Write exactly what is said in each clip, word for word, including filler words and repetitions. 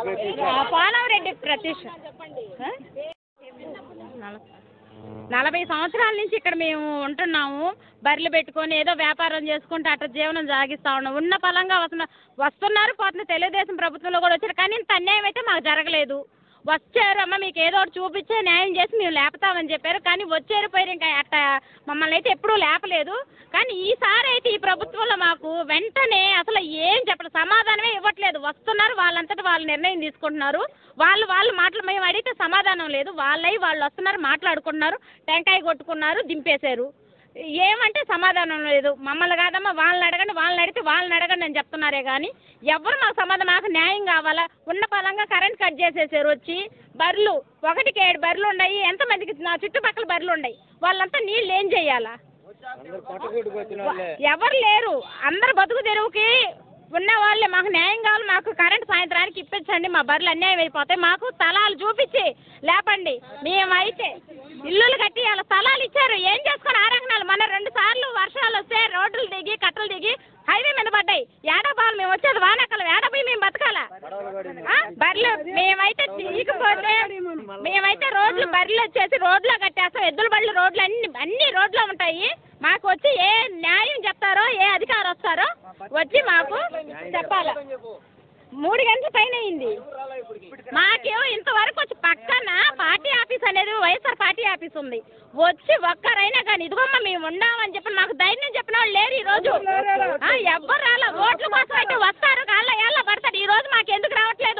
పోలవరెడ్డి ప్రతీష్. నలభై సంవత్సరాల నుంచి ఇక్కడ మేము ఉంటున్నాము. బర్రెలు పెట్టుకొని ఏదో వ్యాపారం చేసుకుంటూ అట్లా జీవనం సాగిస్తూ ఉన్నాం. ఉన్న పలంగా వస్తున్న వస్తున్నారు పోతున్న తెలుగుదేశం ప్రభుత్వంలో కూడా వచ్చారు, కానీ ఇంత అన్యాయం అయితే మాకు జరగలేదు. వచ్చారు అమ్మ మీకు ఏదో ఒకటి చూపించే న్యాయం చేసి మేము లేపుతామని చెప్పారు, కానీ వచ్చారు పోయారు. ఇంకా అట్ట మమ్మల్ని అయితే ఎప్పుడూ లేపలేదు. కానీ ఈసారి అయితే ఈ ప్రభుత్వంలో మాకు వెంటనే అసలు ఏం చెప్పరు, సమాధానమే ఇవ్వట్లేదు. వస్తున్నారు వాళ్ళంతటా వాళ్ళు నిర్ణయం తీసుకుంటున్నారు. వాళ్ళు వాళ్ళు మాటలు మేము అడిగితే సమాధానం లేదు. వాళ్ళవి వాళ్ళు వస్తున్నారు, మాట్లాడుకుంటున్నారు, టెంకాయ కొట్టుకున్నారు, దింపేశారు. ఏమంటే సమాధానం లేదు. మమ్మల్ని కాదమ్మా వాళ్ళని అడగండి, వాళ్ళని అడిగితే వాళ్ళని అడగండి అని చెప్తున్నారే కానీ ఎవరు మాకు సమాధానం, మాకు న్యాయం కావాలా. ఉన్న పలంగా కరెంట్ కట్ చేసేసారు. వచ్చి బర్రెలు ఒకటికి ఏడు బర్రెలు ఉన్నాయి. ఎంతమందికి నా చుట్టుపక్కల బర్రెలు ఉన్నాయి, వాళ్ళంతా నీళ్ళు ఏం చేయాలా? ఎవరు లేరు, అందరు బతుకు తెరువుకి ఉన్న వాళ్ళే. మాకు న్యాయం కావాలి, మాకు కరెంట్ సాయంత్రానికి ఇప్పించండి, మా బర్రెలు అన్యాయం అయిపోతాయి, మాకు స్థలాలు చూపించి లేపండి. మేమైతే ఇల్లులు కట్టి అలా స్థలాలు ఇచ్చారు, ఏం చేసుకొని ఆరంగనాలు. మన రెండు సార్లు వర్షాలు వస్తే రోడ్లు దిగి కట్టలు దిగి హైవే మీద పడ్డాయి. ఏడబాలు మేము వచ్చేది వానకాలం, ఏడపోయి మేము బతకాలా? బర్రెలు మేమైతే తీయకపోతే మేమైతే రోడ్లు బర్రెలు వచ్చేసి రోడ్లో కట్టేస్తాం. ఎద్దుల బళ్ళు రోడ్లు అన్ని అన్ని రోడ్లో ఉంటాయి. మాకు వచ్చి ఏ న్యాయం చెప్తారో, ఏ అధికారం వస్తారో వచ్చి మాకు చెప్పాల. మూడు గంటల పైన అయింది. మాకేమో ఇంతవరకు వచ్చి పక్కన పార్టీ ఆఫీస్ అనేది వైఎస్ఆర్ పార్టీ ఆఫీస్ ఉంది. వచ్చి ఒక్కరైనా కానీ ఇదిగోమ్మ మేము ఉన్నామని చెప్పి మాకు ధైర్యం చెప్పిన వాళ్ళు లేరు. ఈ రోజు ఎవ్వరు రాలా. ఓట్ల కోసం అయితే వస్తారు, కాళ్ళ ఏళ్ళ పడతారు. ఈ రోజు మాకు ఎందుకు రావట్లేదు?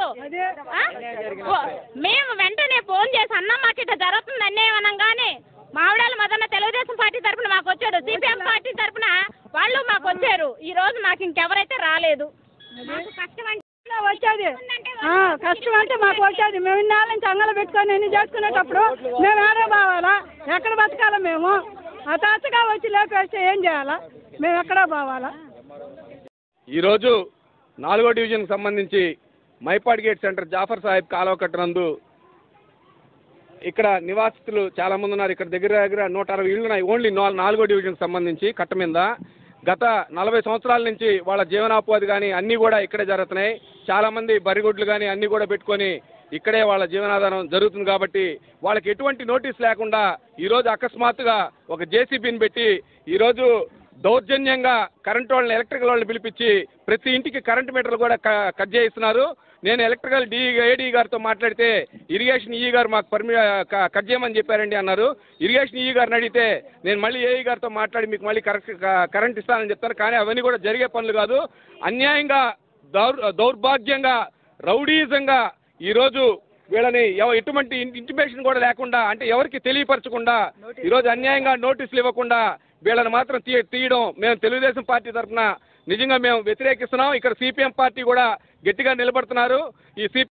మేము వెంటనే ఫోన్ చేసి అన్నం మాకు ఇట్లా జరుగుతుంది అన్యాయమనంగానే మావిడాల మదన్న తెలుగుదేశం పార్టీ తరఫున మాకు వచ్చాడు, సిపిఎం పార్టీ తరఫున వాళ్ళు మాకు వచ్చారు. ఈ రోజు మాకు ఇంకెవరైతే రాలేదు. వచ్చేది కష్టం అంటే మాకు వచ్చేది. మేము ఇన్నాళ్ళ నుంచి అంగలు పెట్టుకొని ఎన్ని చేసుకునేటప్పుడు మేము ఏడే పోవాలా, ఎక్కడ బతకాలా? మేము హఠాత్తుగా వచ్చి లేపేస్తే ఏం చేయాలా? మేము ఎక్కడ పోవాలా? ఈరోజు నాలుగో డివిజన్కి సంబంధించి మైపాడ్ గేట్ సెంటర్ జాఫర్ సాహెబ్ కాలువ కట్టనందు ఇక్కడ నివాసితులు చాలామంది ఉన్నారు. ఇక్కడ దగ్గర దగ్గర నూట అరవై ఇళ్ళు ఉన్నాయి ఓన్లీ నాలుగో డివిజన్కి సంబంధించి కట్ట మీద. గత నలభై సంవత్సరాల నుంచి వాళ్ళ జీవనోపాధి కానీ అన్నీ కూడా ఇక్కడే జరుగుతున్నాయి. చాలామంది బరిగొడ్లు కానీ అన్నీ కూడా పెట్టుకొని ఇక్కడే వాళ్ళ జీవనాధారం జరుగుతుంది. కాబట్టి వాళ్ళకి ఎటువంటి నోటీస్ లేకుండా ఈరోజు అకస్మాత్తుగా ఒక జేసీబీని పెట్టి ఈరోజు దౌర్జన్యంగా కరెంటు వాళ్ళని ఎలక్ట్రికల్ వాళ్ళని పిలిపించి ప్రతి ఇంటికి కరెంటు మీటర్లు కూడా కట్ చేయిస్తున్నారు. నేను ఎలక్ట్రికల్ డి ఏడీ గారితో మాట్లాడితే ఇరిగేషన్ ఈ గారు మాకు పర్మి కట్ చేయమని చెప్పారండి అన్నారు. ఇరిగేషన్ ఈ గారిని అడిగితే నేను మళ్ళీ ఏఈ గారితో మాట్లాడి మీకు మళ్ళీ కరెక్ట్ కరెంట్ ఇస్తానని చెప్తారు. కానీ అవన్నీ కూడా జరిగే పనులు కాదు. అన్యాయంగా దౌర్ దౌర్భాగ్యంగా రౌడీజంగా ఈరోజు వీళ్ళని ఎటువంటి ఇంటిమేషన్ కూడా లేకుండా, అంటే ఎవరికి తెలియపరచకుండా ఈరోజు అన్యాయంగా నోటీసులు ఇవ్వకుండా వీళ్ళని మాత్రం తీ తీయడం మేము తెలుగుదేశం పార్టీ తరఫున నిజంగా మేము వ్యతిరేకిస్తున్నాం. ఇక్కడ సిపిఎం పార్టీ కూడా గట్టిగా నిలబడుతున్నారు. ఈ